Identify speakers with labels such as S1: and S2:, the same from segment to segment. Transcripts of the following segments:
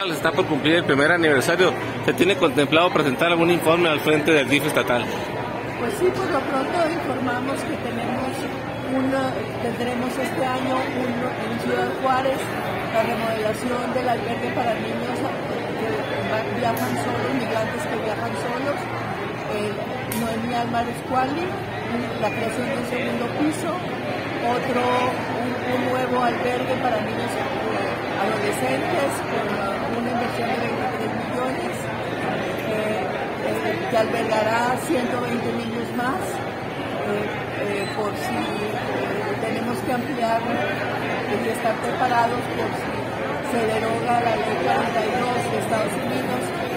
S1: Está por cumplir el primer aniversario. ¿Se tiene contemplado presentar algún informe al frente del DIF estatal?
S2: Pues sí, por lo pronto informamos que tendremos este año en Ciudad Juárez la remodelación del albergue para niños que viajan solos, migrantes que viajan solos, Noemí Álvarez Cuali, la creación de un segundo piso, un nuevo albergue para niños adolescentes con una inversión de 23 millones que albergará 120 niños más por si tenemos que ampliar y estar preparados por si se deroga la ley 42 de Estados Unidos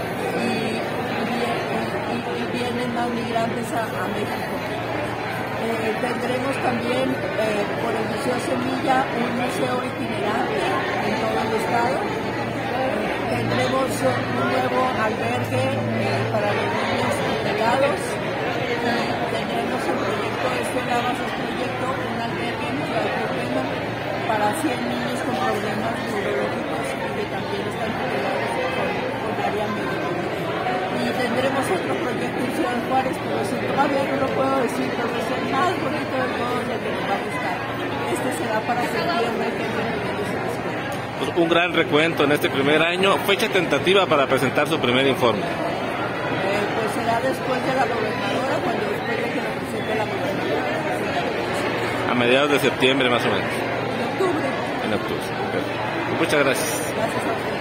S2: y vienen más migrantes a México. Tendremos también por el Museo Semilla un museo itinerante en todo el estado. Tendremos un nuevo albergue para los niños tutelados. Tendremos el proyecto un albergue en Ciudad Correno para 100 niños con problemas neurológicos que también están tutelados con área médica. Y tendremos otro proyecto en Ciudad Juárez, pero si todavía no lo puedo decir, pero es el más bonito de todos el que nos va a gustar. Este será para septiembre, que es lo que ellos se espera.
S1: Pues un gran recuento en este primer año. Fecha tentativa para presentar su primer informe.
S2: Pues será después de la gobernadora, después de que lo presente la gobernadora.
S1: A mediados de septiembre más o menos.
S2: En octubre.
S1: En octubre. Muchas gracias.
S2: Gracias a ustedes.